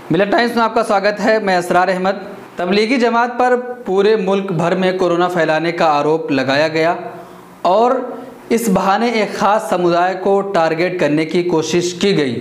मिलत टाइम्स में आपका स्वागत है। मैं असरार अहमद। तबलीगी जमात पर पूरे मुल्क भर में कोरोना फैलाने का आरोप लगाया गया और इस बहाने एक ख़ास समुदाय को टारगेट करने की कोशिश की गई।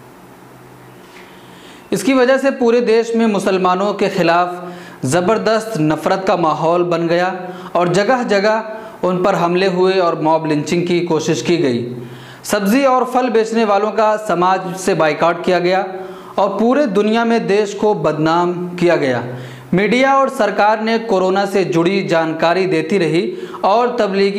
इसकी वजह से पूरे देश में मुसलमानों के ख़िलाफ़ ज़बरदस्त नफ़रत का माहौल बन गया और जगह जगह उन पर हमले हुए और मॉब लिंचिंग की कोशिश की गई। सब्ज़ी और फल बेचने वालों का समाज से बाइकआउट किया गया और पूरे दुनिया में देश को बदनाम किया गया। मीडिया और सरकार ने कोरोना से जुड़ी जानकारी देती रही और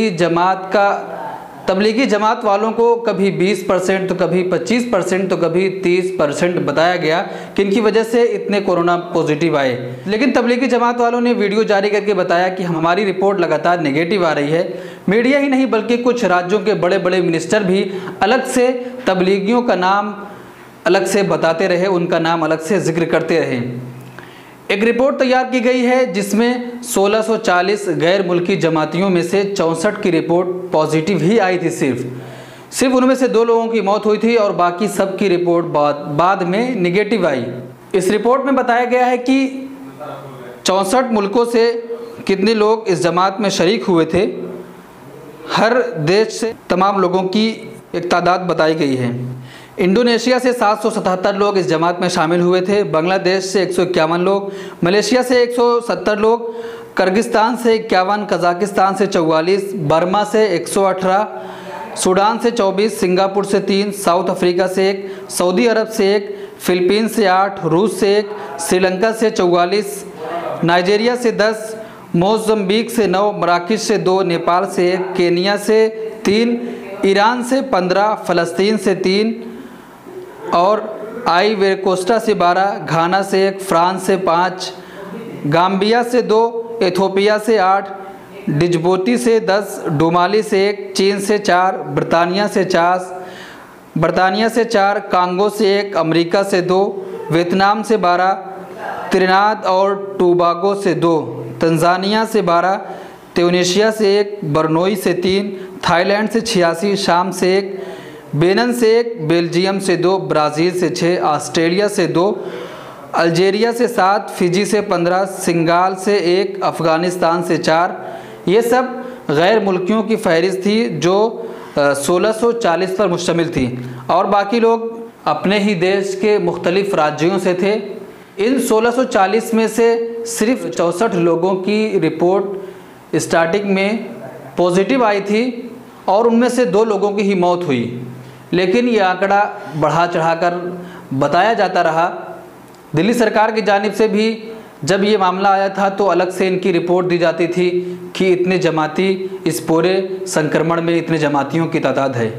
तबलीगी जमात वालों को कभी 20% तो कभी 25% तो कभी 30% बताया गया कि इनकी वजह से इतने कोरोना पॉजिटिव आए। लेकिन तबलीगी जमात वालों ने वीडियो जारी करके बताया कि हमारी रिपोर्ट लगातार नेगेटिव आ रही है। मीडिया ही नहीं बल्कि कुछ राज्यों के बड़े बड़े मिनिस्टर भी अलग से तबलीगियों का नाम अलग से बताते रहे, उनका नाम अलग से जिक्र करते रहे। एक रिपोर्ट तैयार की गई है जिसमें 1640 गैर मुल्की जमातियों में से 64 की रिपोर्ट पॉजिटिव ही आई थी। सिर्फ उनमें से 2 लोगों की मौत हुई थी और बाकी सब की रिपोर्ट बाद में निगेटिव आई। इस रिपोर्ट में बताया गया है कि 64 मुल्कों से कितने लोग इस जमात में शरीक हुए थे। हर देश से तमाम लोगों की एक तादाद बताई गई है। इंडोनेशिया से 777 लोग इस जमात में शामिल हुए थे, बांग्लादेश से 151 लोग, मलेशिया से 170 लोग, किर्गिस्तान से 51, कजाकिस्तान से 44, बर्मा से 118, सूडान से 24, सिंगापुर से 3, साउथ अफ्रीका से 1, सऊदी अरब से 1, फिलीपीन से 8, रूस से 1, श्रीलंका से 44, नाइजीरिया से 10, मोज़म्बिक से 9, मराकश से 2, नेपाल से 1, केनिया से 3, ईरान से 15, फ़लस्तीन से 3 और आइवरी कोस्ट से 12, घाना से 1, फ्रांस से 5, गाम्बिया से 2, इथियोपिया से 8, डिजबोती से 10, डोमाली से 1, चीन से 4, बर्तानिया से 4, कांगो से 1, अमेरिका से 2, वियतनाम से 12, त्रिनिदाद और टोबागो से 2, तंजानिया से 12, ट्यूनीशिया से 1, बर्नोई से 3, थाईलैंड से 86, शाम से 1, बेनिन से 1, बेल्जियम से 2, ब्राज़ील से 6, ऑस्ट्रेलिया से 2, अल्जीरिया से 7, फिजी से 15, सिंगाल से 1, अफ़गानिस्तान से 4। ये सब गैर मुल्कियों की फहरिस्त थी जो 1640 पर मुश्तमिल थी और बाकी लोग अपने ही देश के मुख्तलिफ़ राज्यों से थे। इन 1640 में से सिर्फ 64 लोगों की रिपोर्ट स्टार्टिंग में पॉजिटिव आई थी और उनमें से 2 लोगों की ही मौत हुई। लेकिन ये आंकड़ा बढ़ा चढ़ाकर बताया जाता रहा। दिल्ली सरकार की जानिब से भी जब ये मामला आया था तो अलग से इनकी रिपोर्ट दी जाती थी कि इतने जमाती इस पूरे संक्रमण में इतने जमातियों की तादाद है।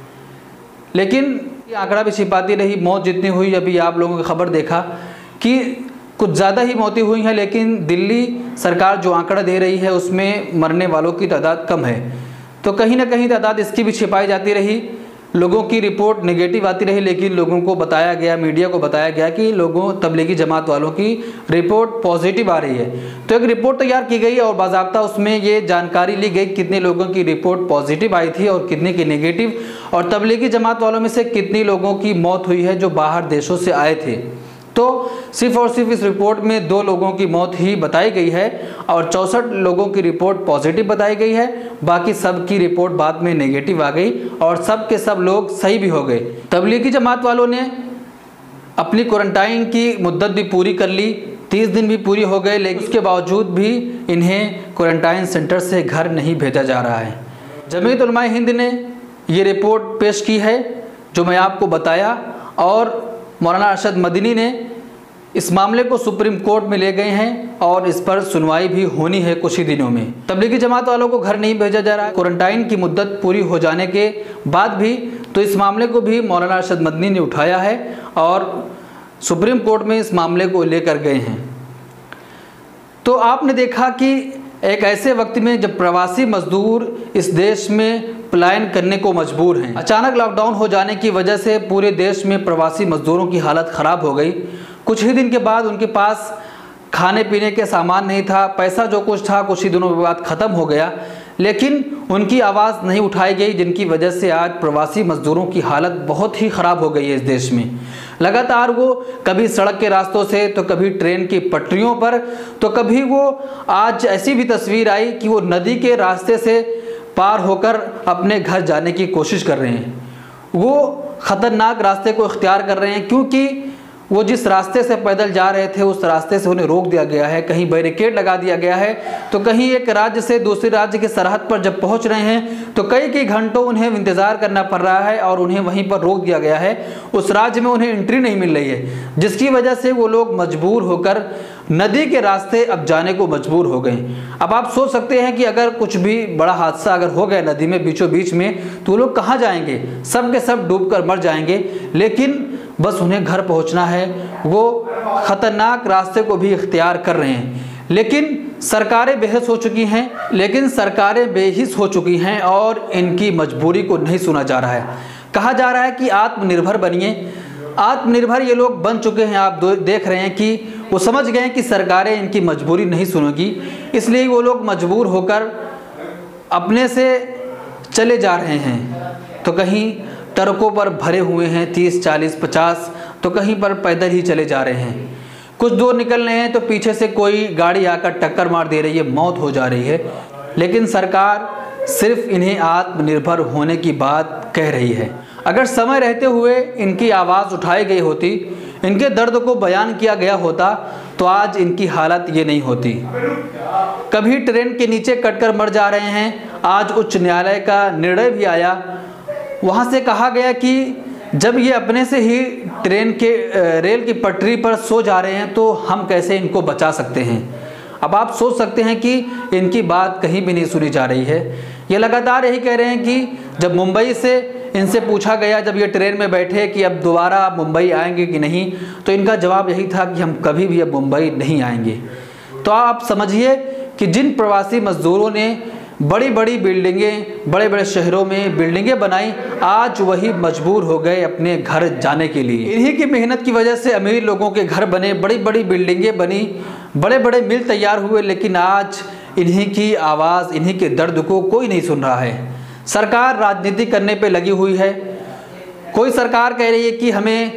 लेकिन ये आंकड़ा भी छिपाती रही। मौत जितनी हुई, अभी आप लोगों की खबर देखा कि कुछ ज़्यादा ही मौतें हुई हैं, लेकिन दिल्ली सरकार जो आंकड़ा दे रही है उसमें मरने वालों की तादाद कम है। तो कहीं ना कहीं तादाद इसकी भी छिपाई जाती रही। लोगों की रिपोर्ट नेगेटिव आती रही, लेकिन लोगों को बताया गया, मीडिया को बताया गया कि तबलीगी जमात वालों की रिपोर्ट पॉजिटिव आ रही है। तो एक रिपोर्ट तैयार की गई और बाज़ाब्ता उसमें ये जानकारी ली गई कितने लोगों की रिपोर्ट पॉजिटिव आई थी और कितने की नेगेटिव, और तबलीगी जमात वालों में से कितनी लोगों की मौत हुई है जो बाहर देशों से आए थे। तो सिर्फ और सिर्फ इस रिपोर्ट में 2 लोगों की मौत ही बताई गई है और 64 लोगों की रिपोर्ट पॉजिटिव बताई गई है। बाकी सब की रिपोर्ट बाद में नेगेटिव आ गई और सब के सब लोग सही भी हो गए। तबलीगी जमात वालों ने अपनी क्वारंटाइन की मुद्दत भी पूरी कर ली, 30 दिन भी पूरी हो गए, लेकिन उसके बावजूद भी इन्हें क्वारंटाइन सेंटर से घर नहीं भेजा जा रहा है। जमीयत उलमाए हिंद ने ये रिपोर्ट पेश की है जो मैं आपको बताया और मौलाना अरशद मदनी ने इस मामले को सुप्रीम कोर्ट में ले गए हैं और इस पर सुनवाई भी होनी है कुछ ही दिनों में। तबलीगी जमात वालों को घर नहीं भेजा जा रहा है। क्वारंटाइन की मुद्दत पूरी हो जाने के बाद भी तो इस मामले को भी मौलाना अरशद मदनी ने उठाया है और सुप्रीम कोर्ट में इस मामले को लेकर गए हैं। तो आपने देखा कि एक ऐसे वक्त में जब प्रवासी मजदूर इस देश में पलायन करने को मजबूर हैं, अचानक लॉकडाउन हो जाने की वजह से पूरे देश में प्रवासी मजदूरों की हालत ख़राब हो गई। कुछ ही दिन के बाद उनके पास खाने पीने के सामान नहीं था, पैसा जो कुछ था कुछ ही दिनों के बाद ख़त्म हो गया। लेकिन उनकी आवाज़ नहीं उठाई गई, जिनकी वजह से आज प्रवासी मजदूरों की हालत बहुत ही ख़राब हो गई है इस देश में। लगातार वो कभी सड़क के रास्तों से, तो कभी ट्रेन की पटरियों पर, तो कभी वो आज ऐसी भी तस्वीर आई कि वो नदी के रास्ते से पार होकर अपने घर जाने की कोशिश कर रहे हैं। वो ख़तरनाक रास्ते को इख्तियार कर रहे हैं, क्योंकि वो जिस रास्ते से पैदल जा रहे थे उस रास्ते से उन्हें रोक दिया गया है, कहीं बैरिकेड लगा दिया गया है, तो कहीं एक राज्य से दूसरे राज्य की सरहद पर जब पहुंच रहे हैं तो कई घंटों उन्हें इंतज़ार करना पड़ रहा है और उन्हें वहीं पर रोक दिया गया है। उस राज्य में उन्हें एंट्री नहीं मिल रही है, जिसकी वजह से वो लोग मजबूर होकर नदी के रास्ते अब जाने को मजबूर हो गए। अब आप सोच सकते हैं कि अगर कुछ भी बड़ा हादसा अगर हो गया नदी में बीचों बीच में, तो वो लोग कहाँ जाएंगे? सब के सब डूबकर मर जाएंगे। लेकिन बस उन्हें घर पहुंचना है, वो ख़तरनाक रास्ते को भी इख्तियार कर रहे हैं। लेकिन सरकारें बेहिस हो चुकी हैं और इनकी मजबूरी को नहीं सुना जा रहा है। कहा जा रहा है कि आत्मनिर्भर बनिए। आत्मनिर्भर ये लोग बन चुके हैं। आप देख रहे हैं कि वो समझ गए हैं कि सरकारें इनकी मजबूरी नहीं सुनेगी, इसलिए वो लोग मजबूर होकर अपने से चले जा रहे हैं। तो कहीं ट्रकों पर भरे हुए हैं 30, 40, 50, तो कहीं पर पैदल ही चले जा रहे हैं। कुछ दूर निकल रहे हैं तो पीछे से कोई गाड़ी आकर टक्कर मार दे रही है, मौत हो जा रही है। लेकिन सरकार सिर्फ इन्हें आत्मनिर्भर होने की बात कह रही है। अगर समय रहते हुए इनकी आवाज़ उठाई गई होती, इनके दर्द को बयान किया गया होता, तो आज इनकी हालत ये नहीं होती। कभी ट्रेन के नीचे कटकर मर जा रहे हैं। आज उच्च न्यायालय का निर्णय भी आया, वहाँ से कहा गया कि जब ये अपने से ही ट्रेन के रेल की पटरी पर सो जा रहे हैं तो हम कैसे इनको बचा सकते हैं। अब आप सोच सकते हैं कि इनकी बात कहीं भी नहीं सुनी जा रही है। ये लगातार यही कह रहे हैं कि जब मुंबई से इनसे पूछा गया, जब ये ट्रेन में बैठे, कि अब दोबारा आप मुंबई आएंगे कि नहीं, तो इनका जवाब यही था कि हम कभी भी अब मुंबई नहीं आएंगे। तो आप समझिए कि जिन प्रवासी मजदूरों ने बड़ी बड़ी बिल्डिंगें, बड़े बड़े शहरों में बिल्डिंगें बनाई, आज वही मजबूर हो गए अपने घर जाने के लिए। इन्हीं की मेहनत की वजह से अमीर लोगों के घर बने, बड़ी बड़ी बिल्डिंगें बनी, बड़े बड़े मिल तैयार हुए, लेकिन आज इन्हीं की आवाज़, इन्हीं के दर्द को कोई नहीं सुन रहा है। सरकार राजनीति करने पे लगी हुई है। कोई सरकार कह रही है कि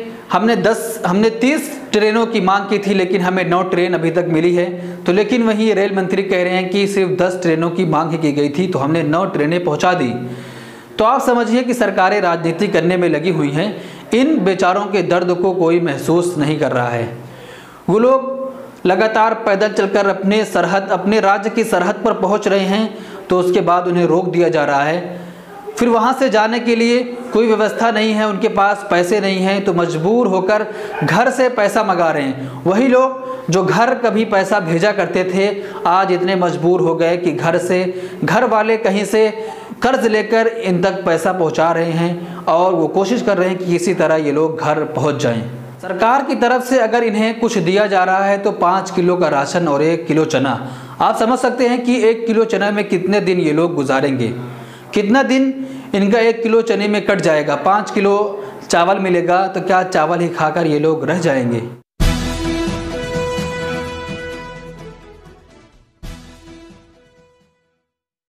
हमने 30 ट्रेनों की मांग की थी, लेकिन हमें 9 ट्रेन अभी तक मिली है। तो लेकिन वहीं रेल मंत्री कह रहे हैं कि सिर्फ 10 ट्रेनों की मांग की गई थी, तो हमने 9 ट्रेनें पहुंचा दी। तो आप समझिए कि सरकारें राजनीति करने में लगी हुई हैं। इन बेचारों के दर्द को कोई महसूस नहीं कर रहा है। वो लोग लगातार पैदल चलकर अपने राज्य की सरहद पर पहुँच रहे हैं, तो उसके बाद उन्हें रोक दिया जा रहा है। फिर वहाँ से जाने के लिए कोई व्यवस्था नहीं है, उनके पास पैसे नहीं हैं, तो मजबूर होकर घर से पैसा मंगा रहे हैं। वही लोग जो घर कभी पैसा भेजा करते थे, आज इतने मजबूर हो गए कि घर वाले कहीं से कर्ज लेकर इन तक पैसा पहुँचा रहे हैं और वो कोशिश कर रहे हैं कि किसी तरह ये लोग घर पहुँच जाएं। सरकार की तरफ से अगर इन्हें कुछ दिया जा रहा है तो 5 किलो का राशन और 1 किलो चना। आप समझ सकते हैं कि 1 किलो चना में कितने दिन ये लोग गुजारेंगे, कितना दिन इनका 1 किलो चने में कट जाएगा। 5 किलो चावल मिलेगा तो क्या चावल ही खाकर ये लोग रह जाएंगे।